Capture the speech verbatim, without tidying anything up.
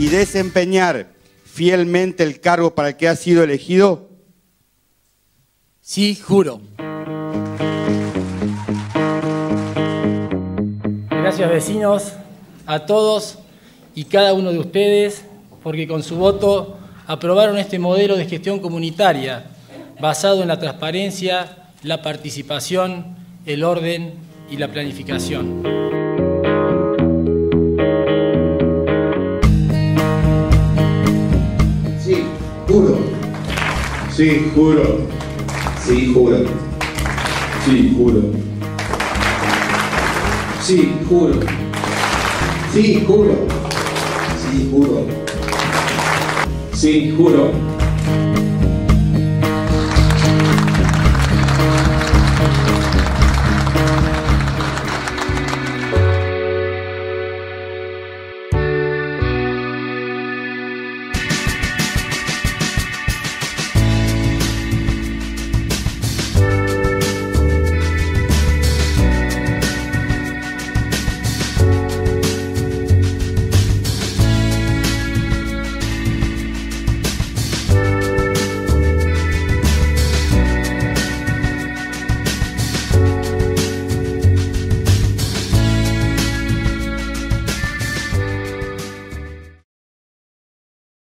y desempeñar fielmente el cargo para el que ha sido elegido? Sí, juro. Gracias, vecinos, a todos y cada uno de ustedes, porque con su voto aprobaron este modelo de gestión comunitaria basado en la transparencia, la participación, el orden y la planificación. Sí, juro. Sí, juro. Sí, juro. Sí, juro. Sí, juro. Sí, juro. Sí, juro. Sí, juro.